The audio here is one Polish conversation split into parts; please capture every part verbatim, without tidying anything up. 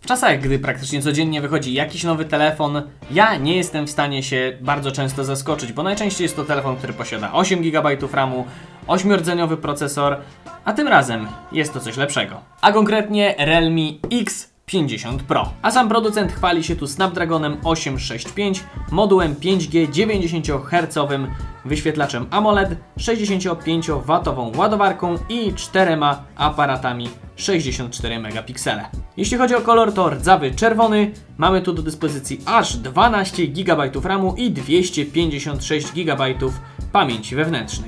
W czasach, gdy praktycznie codziennie wychodzi jakiś nowy telefon, ja nie jestem w stanie się bardzo często zaskoczyć, bo najczęściej jest to telefon, który posiada osiem gigabajtów ramu, ośmiordzeniowy procesor, a tym razem jest to coś lepszego. A konkretnie Realme X pięćdziesiąt Pro. A sam producent chwali się tu Snapdragonem osiemset sześćdziesiąt pięć, modułem pięć G dziewięćdziesięciohercowym, wyświetlaczem AMOLED, sześćdziesięciopięciowatową ładowarką i czterema aparatami sześćdziesiąt cztery megapiksele. Jeśli chodzi o kolor, to rdzawy czerwony. Mamy tu do dyspozycji aż dwanaście gigabajtów ramu i dwieście pięćdziesiąt sześć gigabajtów pamięci wewnętrznej.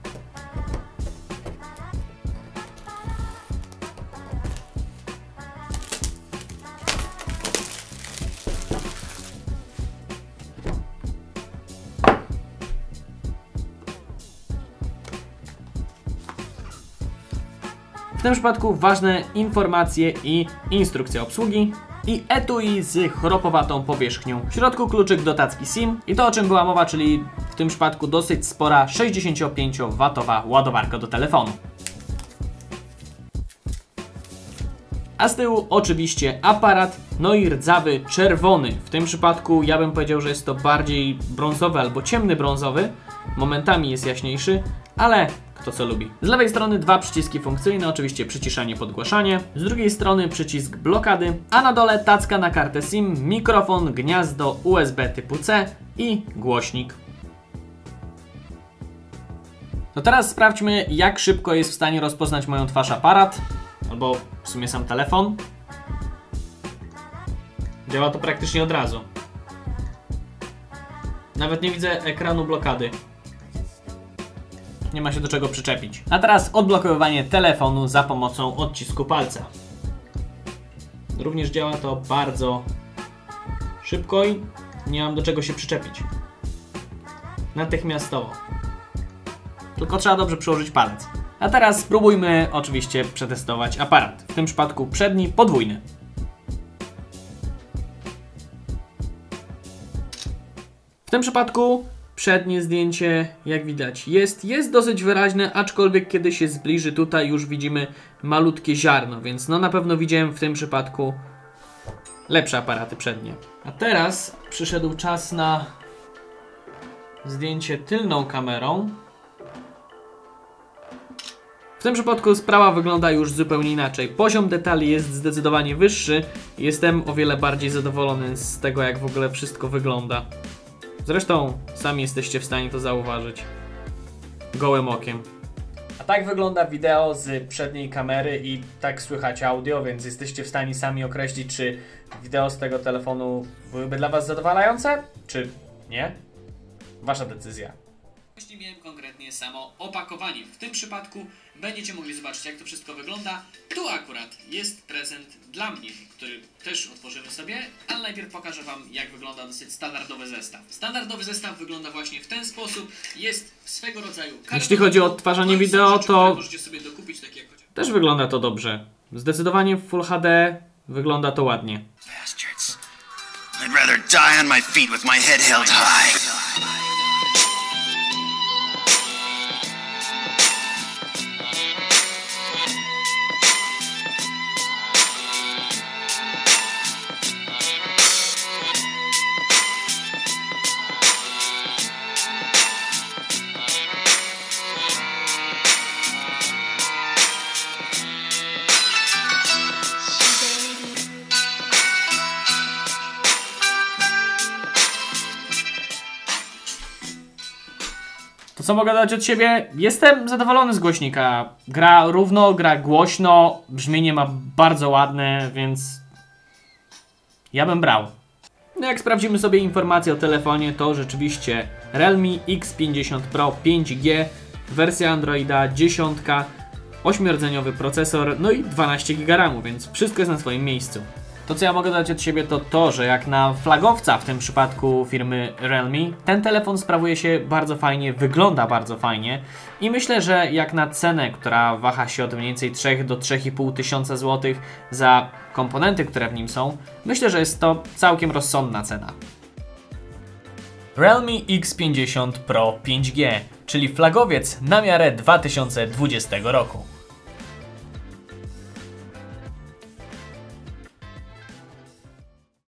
W tym przypadku ważne informacje i instrukcja obsługi i etui z chropowatą powierzchnią. W środku kluczyk do tacki SIM i to, o czym była mowa, czyli w tym przypadku dosyć spora sześćdziesięciopięciowatowa ładowarka do telefonu. A z tyłu oczywiście aparat, no i rdzawy czerwony. W tym przypadku ja bym powiedział, że jest to bardziej brązowy albo ciemny brązowy. Momentami jest jaśniejszy, ale kto co lubi. Z lewej strony dwa przyciski funkcyjne, oczywiście przyciszanie, podgłaszanie. Z drugiej strony przycisk blokady, a na dole tacka na kartę SIM, mikrofon, gniazdo U S B typu C i głośnik. To teraz sprawdźmy, jak szybko jest w stanie rozpoznać moją twarz aparat, albo w sumie sam telefon. Działa to praktycznie od razu. Nawet nie widzę ekranu blokady. Nie ma się do czego przyczepić. A teraz odblokowywanie telefonu za pomocą odcisku palca. Również działa to bardzo szybko i nie mam do czego się przyczepić. Natychmiastowo. Tylko trzeba dobrze przyłożyć palec. A teraz spróbujmy oczywiście przetestować aparat. W tym przypadku przedni podwójny. W tym przypadku przednie zdjęcie, jak widać, jest, jest dosyć wyraźne, aczkolwiek kiedy się zbliży, tutaj już widzimy malutkie ziarno, więc no na pewno widziałem w tym przypadku lepsze aparaty przednie. A teraz przyszedł czas na zdjęcie tylną kamerą. W tym przypadku sprawa wygląda już zupełnie inaczej. Poziom detali jest zdecydowanie wyższy. Jestem o wiele bardziej zadowolony z tego, jak w ogóle wszystko wygląda. Zresztą sami jesteście w stanie to zauważyć gołym okiem. A tak wygląda wideo z przedniej kamery i tak słychać audio, więc jesteście w stanie sami określić, czy wideo z tego telefonu byłyby dla Was zadowalające, czy nie? Wasza decyzja. Jeśli miałem konkretnie samo opakowanie. W tym przypadku będziecie mogli zobaczyć, jak to wszystko wygląda. Tu akurat jest prezent dla mnie, który też otworzymy sobie, ale najpierw pokażę Wam, jak wygląda dosyć standardowy zestaw. Standardowy zestaw wygląda właśnie w ten sposób. Jest swego rodzaju... Jeśli chodzi o odtwarzanie wideo, to możecie sobie dokupić, takie jak chociaż... też wygląda to dobrze. Zdecydowanie w Full H D wygląda to ładnie. Bastards. I'd rather die on my feet with my head held high. To co mogę dodać od siebie? Jestem zadowolony z głośnika. Gra równo, gra głośno, brzmienie ma bardzo ładne, więc ja bym brał. No jak sprawdzimy sobie informacje o telefonie, to rzeczywiście Realme X pięćdziesiąt Pro pięć G, wersja Androida dziesięć, ośmiordzeniowy procesor, no i dwanaście giga ramu, więc wszystko jest na swoim miejscu. To co ja mogę dodać od siebie to to, że jak na flagowca w tym przypadku firmy Realme, ten telefon sprawuje się bardzo fajnie, wygląda bardzo fajnie i myślę, że jak na cenę, która waha się od mniej więcej trzy do trzech i pół tysiąca złotych za komponenty, które w nim są, myślę, że jest to całkiem rozsądna cena. Realme X pięćdziesiąt Pro pięć G, czyli flagowiec na miarę dwa tysiące dwudziestego roku.